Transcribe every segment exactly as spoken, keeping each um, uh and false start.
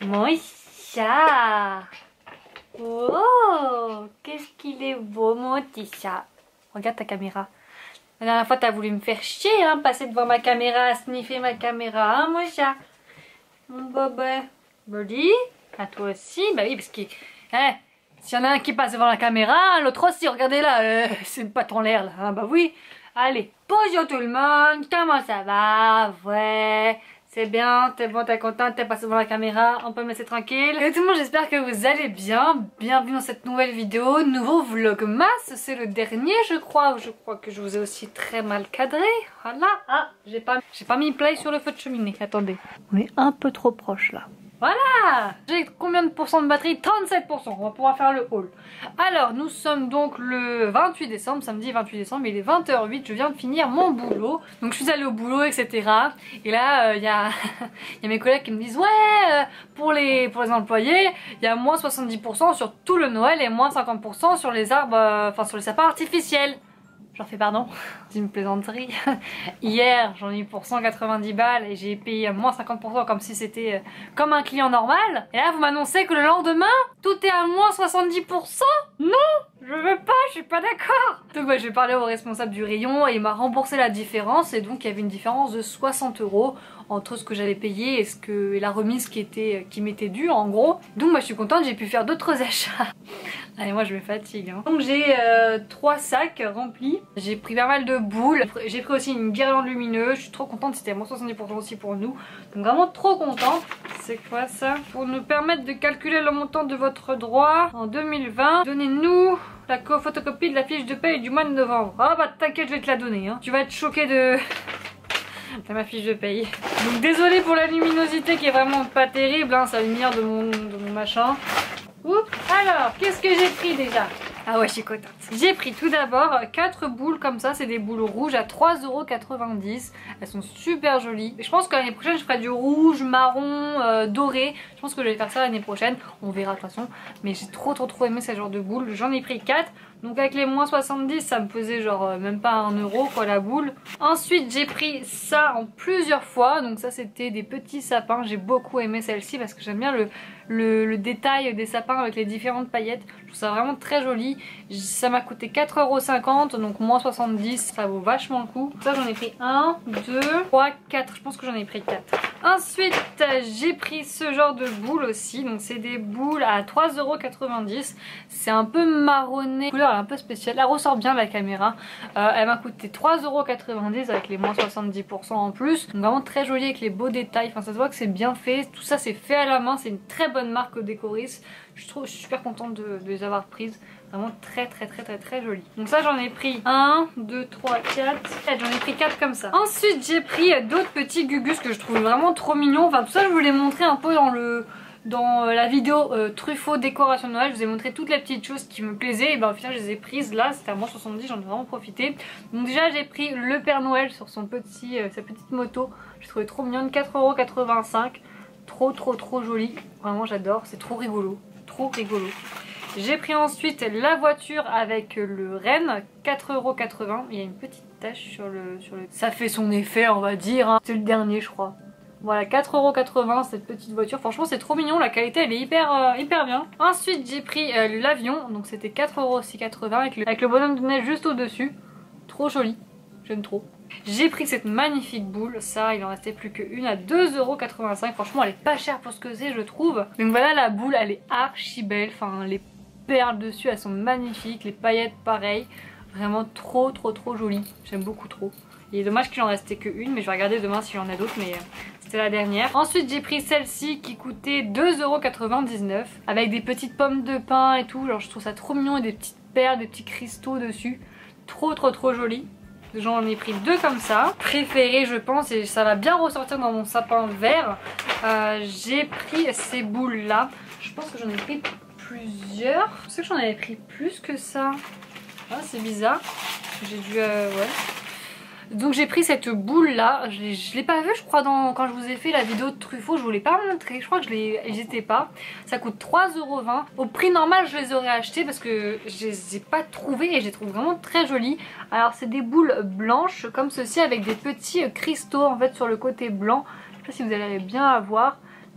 Mon chat. Oh, qu'est-ce qu'il est beau mon petit chat. Regarde ta caméra. La dernière fois t'as voulu me faire chier, hein, passer devant ma caméra, à sniffer ma caméra, hein mon chat. Mon bébé. Buddy, à toi aussi. Bah oui, parce que hein, s'il y en a un qui passe devant la caméra, l'autre aussi, regardez là, euh, c'est pas ton l'air là, hein, bah oui. Allez, bonjour tout le monde, comment ça va? Ouais, c'est bien, t'es bon, t'es contente, t'es passé devant la caméra, on peut me laisser tranquille. Et tout le monde, j'espère que vous allez bien. Bienvenue dans cette nouvelle vidéo, nouveau vlogmas, c'est le dernier je crois. Je crois que je vous ai aussi très mal cadré, voilà. Ah, j'ai pas, j'ai pas mis play sur le feu de cheminée, attendez. On est un peu trop proche là. Voilà. J'ai combien de pourcents de batterie? Trente-sept pour cent. On va pouvoir faire le haul. Alors nous sommes donc le vingt-huit décembre, samedi vingt-huit décembre, il est vingt heures huit, je viens de finir mon boulot. Donc je suis allée au boulot, et cetera. Et là il euh, y, a... y a mes collègues qui me disent ouais, euh, pour, les, pour les employés, il y a moins soixante-dix pour cent sur tout le Noël et moins cinquante pour cent sur les arbres, euh, enfin sur les sapins artificiels. J'en fais pardon, c'est une plaisanterie. Hier j'en ai eu pour cent quatre-vingt-dix balles et j'ai payé à moins cinquante pour cent comme si c'était euh, comme un client normal. Et là vous m'annoncez que le lendemain tout est à moins soixante-dix pour cent. Non, je veux pas, je suis pas d'accord. Donc bah, je vais parler au responsable du rayon et il m'a remboursé la différence. Et donc il y avait une différence de soixante euros entre ce que j'avais payé et, ce que, et la remise qui, était, qui m'était due en gros. Donc moi je suis contente, j'ai pu faire d'autres achats. Allez, moi je me fatigue hein. Donc j'ai euh, trois sacs remplis. J'ai pris pas mal de boules. J'ai pris aussi une guirlande lumineuse. Je suis trop contente, c'était à moins soixante-dix pour cent aussi pour nous. Donc vraiment trop contente. C'est quoi ça? Pour nous permettre de calculer le montant de votre droit en deux mille vingt, donnez-nous la photocopie de la fiche de paye du mois de novembre. Ah bah t'inquiète, je vais te la donner hein. Tu vas être choqué de... T'as ma fiche de paye. Donc désolée pour la luminosité qui est vraiment pas terrible hein, c'est la lumière de mon, de mon machin. Oups. Alors, qu'est-ce que j'ai pris déjà? Ah ouais, je suis contente. J'ai pris tout d'abord quatre boules comme ça, c'est des boules rouges à trois euros quatre-vingt-dix. Elles sont super jolies. Et je pense que l'année prochaine, je ferai du rouge, marron, euh, doré. Je pense que je vais faire ça l'année prochaine. On verra de toute façon. Mais j'ai trop trop trop aimé ce genre de boules. J'en ai pris quatre. Donc avec les moins soixante-dix, ça me faisait genre euh, même pas un euro quoi la boule. Ensuite j'ai pris ça en plusieurs fois. Donc ça c'était des petits sapins. J'ai beaucoup aimé celle-ci parce que j'aime bien le, le, le détail des sapins avec les différentes paillettes. Je trouve ça vraiment très joli. Ça m'a coûté quatre euros cinquante, donc moins soixante-dix, ça vaut vachement le coup. Ça j'en ai pris un, deux, trois, quatre. Je pense que j'en ai pris quatre. Ensuite j'ai pris ce genre de boules aussi. Donc c'est des boules à trois euros quatre-vingt-dix. C'est un peu marronné. La couleur est un peu spéciale. Elle ressort bien la caméra. Euh, elle m'a coûté trois euros quatre-vingt-dix avec les moins soixante-dix pour cent en plus. Donc vraiment très jolie avec les beaux détails. Enfin ça se voit que c'est bien fait. Tout ça c'est fait à la main. C'est une très bonne marque Décoris. Je, trouve, je suis super contente de, de les avoir prises. Vraiment très très très très très joli. Donc ça j'en ai pris un, deux, trois, quatre. J'en ai pris quatre comme ça. Ensuite j'ai pris d'autres petits gugus que je trouve vraiment trop mignons. Enfin tout ça je vous l'ai montré un peu dans le... Dans la vidéo euh, Truffaut décoration de Noël, je vous ai montré toutes les petites choses qui me plaisaient. Et ben au final je les ai prises là, c'était à moins soixante-dix, j'en ai vraiment profité. Donc déjà j'ai pris le Père Noël sur son petit, euh, sa petite moto. J'ai trouvé trop mignonne, quatre euros quatre-vingt-cinq. Trop trop trop joli, vraiment j'adore, c'est trop rigolo. Trop rigolo. J'ai pris ensuite la voiture avec le renne, quatre euros quatre-vingts. Il y a une petite tache sur le, sur le... Ça fait son effet on va dire, hein. C'est le dernier je crois. Voilà, quatre euros quatre-vingts cette petite voiture. Franchement c'est trop mignon, la qualité elle est hyper, euh, hyper bien. Ensuite j'ai pris euh, l'avion, donc c'était quatre euros quatre-vingts avec le, avec le bonhomme de neige juste au dessus. Trop joli, j'aime trop. J'ai pris cette magnifique boule, ça il en restait plus qu'une à deux euros quatre-vingt-cinq. Franchement elle est pas chère pour ce que c'est je trouve. Donc voilà la boule, elle est archi belle, enfin les perles dessus elles sont magnifiques, les paillettes pareil. Vraiment trop trop trop joli, j'aime beaucoup trop. Il est dommage qu'il en restait qu'une mais je vais regarder demain s'il y en a d'autres mais... c'était la dernière. Ensuite j'ai pris celle-ci qui coûtait deux euros quatre-vingt-dix-neuf avec des petites pommes de pin et tout. Genre je trouve ça trop mignon et des petites perles, des petits cristaux dessus. Trop trop trop joli. J'en ai pris deux comme ça. Préféré je pense et ça va bien ressortir dans mon sapin vert. Euh, j'ai pris ces boules là. Je pense que j'en ai pris plusieurs. Je sais que j'en avais pris plus que ça. Ah c'est bizarre. J'ai dû... Euh, ouais. Donc j'ai pris cette boule là, je ne l'ai pas vue je crois dans, quand je vous ai fait la vidéo de Truffaut, je vous l'ai pas montré, je crois que je les étais pas. Ça coûte trois euros vingt. Au prix normal je les aurais achetées parce que je les ai pas trouvées et je les trouve vraiment très jolies. Alors c'est des boules blanches comme ceci avec des petits cristaux en fait sur le côté blanc. Je sais pas si vous allez bien avoir.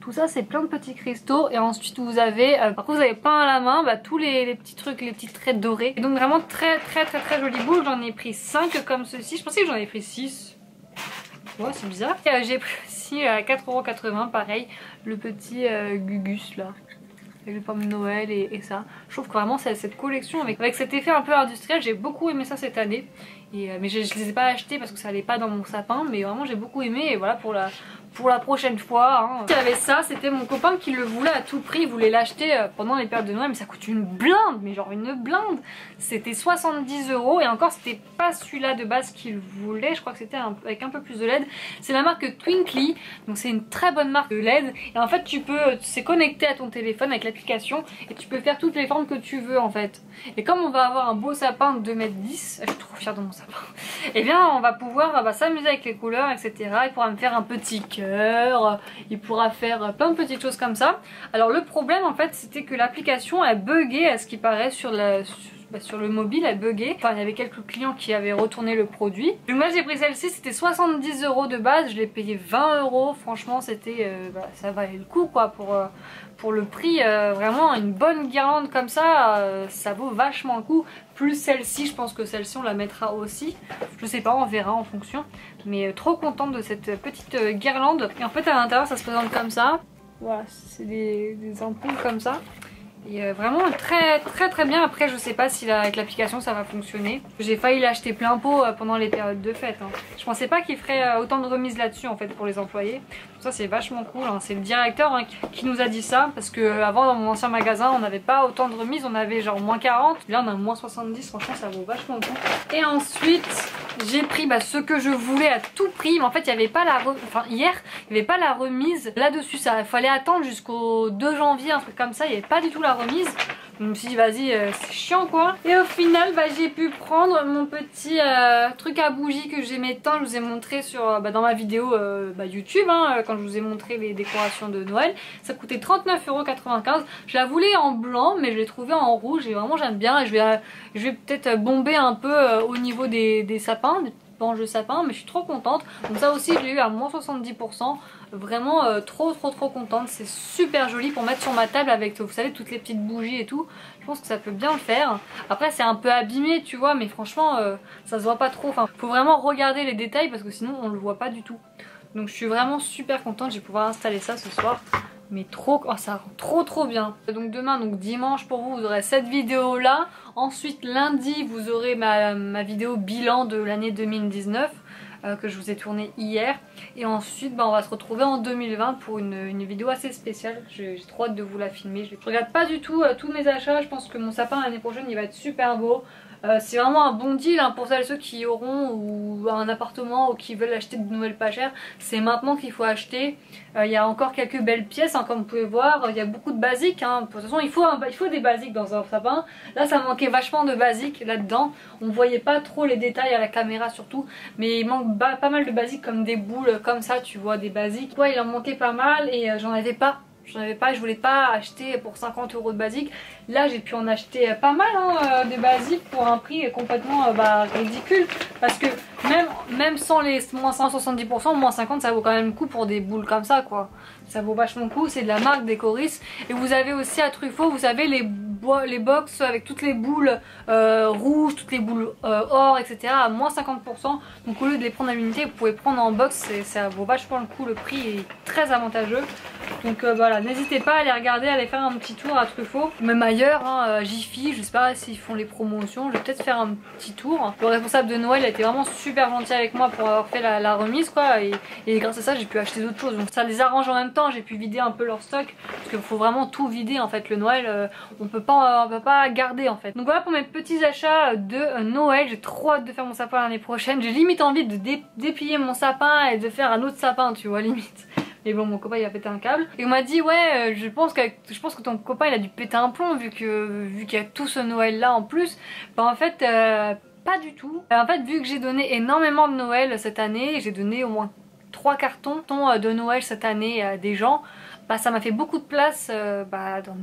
tout ça c'est plein de petits cristaux et ensuite vous avez, euh, par contre vous avez peint à la main bah, tous les, les petits trucs, les petits traits dorés. Et donc vraiment très très très très jolie boule, j'en ai pris cinq comme ceci, je pensais que j'en avais pris six. Ouais c'est bizarre. Euh, J'ai pris aussi à quatre euros quatre-vingts pareil le petit euh, Gugus là. Avec les pommes de Noël et, et ça. Je trouve que vraiment cette collection avec, avec cet effet un peu industriel, j'ai beaucoup aimé ça cette année. Et, euh, mais je, je les ai pas achetés parce que ça allait pas dans mon sapin, mais vraiment j'ai beaucoup aimé et voilà pour la, pour la prochaine fois. Hein. Il y avait ça, c'était mon copain qui le voulait à tout prix, il voulait l'acheter pendant les périodes de Noël, mais ça coûte une blinde, mais genre une blinde. C'était soixante-dix euros et encore c'était pas celui-là de base qu'il voulait, je crois que c'était avec un peu plus de L E D. C'est la marque Twinkly, donc c'est une très bonne marque de L E D et en fait tu peux, c'est connecté à ton téléphone avec l'application et tu peux faire toutes les formes que tu veux en fait. Et comme on va avoir un beau sapin de deux mètres dix, je suis trop fière de mon sapin, et bien on va pouvoir bah, s'amuser avec les couleurs et cetera. Il pourra me faire un petit cœur, il pourra faire plein de petites choses comme ça. Alors le problème en fait c'était que l'application a bugué à ce qui paraît sur la... Sur... Bah sur le mobile elle buguait, enfin il y avait quelques clients qui avaient retourné le produit. Donc moi j'ai pris celle-ci, c'était soixante-dix euros de base, je l'ai payé vingt euros, franchement c'était, euh, bah, ça valait le coup quoi pour, euh, pour le prix, euh, vraiment une bonne guirlande comme ça, euh, ça vaut vachement le coup. Plus celle-ci, je pense que celle-ci on la mettra aussi, je sais pas, on verra en fonction. Mais euh, trop contente de cette petite euh, guirlande. Et en fait à l'intérieur ça se présente comme ça, voilà c'est des, des ampoules comme ça. Et euh, vraiment très très très bien. Après je sais pas si la, avec l'application ça va fonctionner. J'ai failli l'acheter plein pot euh, pendant les périodes de fête. Hein. Je pensais pas qu'il ferait euh, autant de remises là-dessus en fait pour les employés. Donc ça c'est vachement cool. Hein. C'est le directeur hein, qui, qui nous a dit ça. Parce que euh, avant dans mon ancien magasin on n'avait pas autant de remises. On avait genre moins quarante. Là on a moins soixante-dix. Franchement ça vaut vachement le coup. Et ensuite j'ai pris bah, ce que je voulais à tout prix. Mais en fait il n'y avait pas la re... enfin hier il n'y avait pas la remise là-dessus. Ça fallait attendre jusqu'au deux janvier, un truc comme ça. Il n'y avait pas du tout la remise. Je me suis dit vas-y euh, c'est chiant quoi. Et au final bah, j'ai pu prendre mon petit euh, truc à bougie que j'aimais tant. Je vous ai montré sur, bah, dans ma vidéo euh, bah, YouTube hein, quand je vous ai montré les décorations de Noël. Ça coûtait trente-neuf euros quatre-vingt-quinze. Je la voulais en blanc mais je l'ai trouvée en rouge et vraiment j'aime bien. Et je vais, euh, je vais peut-être bomber un peu euh, au niveau des, des sapins, des branches de sapin, mais je suis trop contente. Donc ça aussi je l'ai eu à moins soixante-dix pour cent. Vraiment euh, trop trop trop contente. C'est super joli pour mettre sur ma table avec, vous savez, toutes les petites bougies et tout. Je pense que ça peut bien le faire. Après c'est un peu abîmé tu vois, mais franchement euh, ça se voit pas trop. Enfin faut vraiment regarder les détails parce que sinon on le voit pas du tout. Donc je suis vraiment super contente. Je vais pouvoir installer ça ce soir. Mais trop, oh, ça rend trop trop bien. Donc demain, donc dimanche pour vous, vous aurez cette vidéo là. Ensuite lundi vous aurez ma, ma vidéo bilan de l'année deux mille dix-neuf. Que je vous ai tourné hier et ensuite bah, on va se retrouver en deux mille vingt pour une, une vidéo assez spéciale. J'ai trop hâte de vous la filmer. Je, je regarde pas du tout euh, tous mes achats. Je pense que mon sapin l'année prochaine il va être super beau. Euh, c'est vraiment un bon deal hein, pour celles et ceux qui auront ou un appartement ou qui veulent acheter de Noël pas cher. C'est maintenant qu'il faut acheter. Il euh, y a encore quelques belles pièces hein, comme vous pouvez voir. Il y a beaucoup de basiques. Hein. De toute façon il faut, un, il faut des basiques dans un sapin. Là ça manquait vachement de basiques là-dedans. On voyait pas trop les détails à la caméra surtout. Mais il manque pas mal de basiques comme des boules comme ça tu vois, des basiques. Ouais, il en manquait pas mal et euh, j'en avais pas. J'en avais pas, je voulais pas acheter pour cinquante euros de basique. Là j'ai pu en acheter pas mal hein, euh, des basiques pour un prix complètement euh, bah, ridicule. Parce que même, même sans les moins cent soixante-dix pour cent, moins cinquante ça vaut quand même le coup pour des boules comme ça quoi. Ça vaut vachement le coup, c'est de la marque Décoris. Et vous avez aussi à Truffaut, vous savez les, les box avec toutes les boules euh, rouges, toutes les boules euh, or, et cetera à moins cinquante pour cent. Donc au lieu de les prendre à l'unité, vous pouvez prendre en box, ça vaut vachement le coup, le prix est très avantageux. Donc euh, voilà, n'hésitez pas à aller regarder, à aller faire un petit tour à Truffaut. Même ailleurs, hein, Jiffy, je sais pas s'ils font les promotions, je vais peut-être faire un petit tour. Le responsable de Noël a été vraiment super gentil avec moi pour avoir fait la, la remise quoi. Et, et grâce à ça j'ai pu acheter d'autres choses. Donc ça les arrange en même temps, j'ai pu vider un peu leur stock. Parce qu'il faut vraiment tout vider en fait, le Noël, euh, on peut pas, on peut pas garder en fait. Donc voilà pour mes petits achats de euh, Noël, j'ai trop hâte de faire mon sapin l'année prochaine. J'ai limite envie de dé déplier mon sapin et de faire un autre sapin tu vois, limite. Mais bon, mon copain il a pété un câble. Et on m'a dit ouais, je pense, que, je pense que ton copain il a dû péter un plomb vu que vu qu'il y a tout ce Noël là en plus. Bah en fait euh, pas du tout. En fait vu que j'ai donné énormément de Noël cette année, j'ai donné au moins trois cartons de Noël cette année à des gens. Bah ça m'a fait beaucoup de place euh, bah, dans,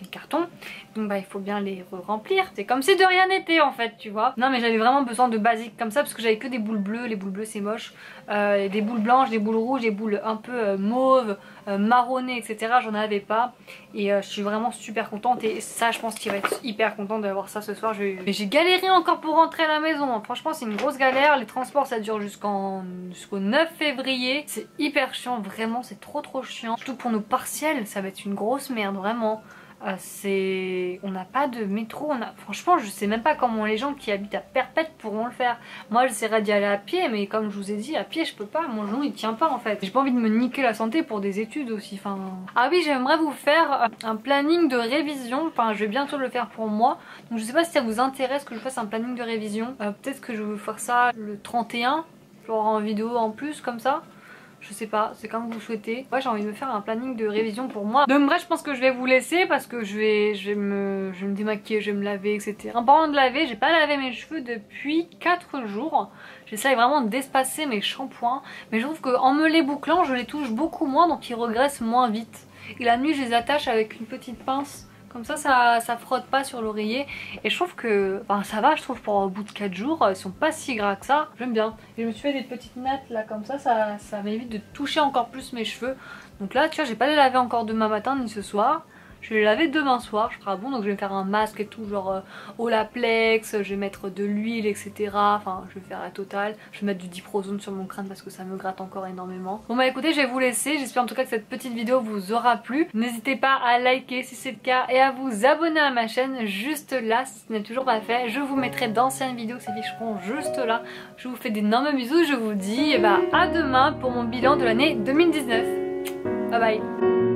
les cartons. Donc bah il faut bien les remplir. C'est comme si de rien n'était en fait, tu vois. Non mais j'avais vraiment besoin de basiques comme ça parce que j'avais que des boules bleues. Les boules bleues c'est moche. Euh, des boules blanches, des boules rouges, des boules un peu euh, mauves, euh, marronnées, et cetera. J'en avais pas. Et euh, je suis vraiment super contente. Et ça je pense qu'il va être hyper content d'avoir ça ce soir. Mais j'ai galéré encore pour rentrer à la maison. Franchement c'est une grosse galère. Les transports ça dure jusqu'en jusqu'au neuf février. C'est hyper chiant, vraiment c'est trop trop chiant. Surtout pour nos partiels, ça va être une grosse merde vraiment. Euh, c'est... On n'a pas de métro, on a... franchement je sais même pas comment les gens qui habitent à Perpète pourront le faire. Moi j'essaierai d'y aller à pied mais comme je vous ai dit à pied je peux pas, mon genou il tient pas en fait. J'ai pas envie de me niquer la santé pour des études aussi. Enfin... Ah oui j'aimerais vous faire un planning de révision, enfin je vais bientôt le faire pour moi. Donc je sais pas si ça vous intéresse que je fasse un planning de révision. Euh, peut-être que je vais vous faire ça le trente et un, genre en vidéo en plus comme ça. Je sais pas, c'est comme vous souhaitez. Ouais, j'ai envie de me faire un planning de révision pour moi. Donc bref, je pense que je vais vous laisser parce que je vais, je vais, me, je vais me démaquiller, je vais me laver, et cetera. En parlant de laver, j'ai pas lavé mes cheveux depuis quatre jours. J'essaye vraiment d'espacer mes shampoings. Mais je trouve qu'en me les bouclant, je les touche beaucoup moins, donc ils regressent moins vite. Et la nuit, je les attache avec une petite pince. Comme ça, ça, ça frotte pas sur l'oreiller. Et je trouve que enfin, ça va, je trouve, pour au bout de quatre jours, ils sont pas si gras que ça. J'aime bien. Et je me suis fait des petites nattes là, comme ça, ça, ça m'évite de toucher encore plus mes cheveux. Donc là, tu vois, j'ai pas les laver encore demain matin ni ce soir. Je vais les laver demain soir, je ferai bon, donc je vais me faire un masque et tout, genre euh, Olaplex, je vais mettre de l'huile, et cetera. Enfin, je vais faire la totale. Je vais mettre du Diprozone sur mon crâne parce que ça me gratte encore énormément. Bon bah écoutez, je vais vous laisser. J'espère en tout cas que cette petite vidéo vous aura plu. N'hésitez pas à liker si c'est le cas et à vous abonner à ma chaîne juste là si ce n'est toujours pas fait. Je vous mettrai d'anciennes vidéos qui s'afficheront juste là. Je vous fais d'énormes bisous. Je vous dis bah, à demain pour mon bilan de l'année deux mille dix-neuf. Bye bye.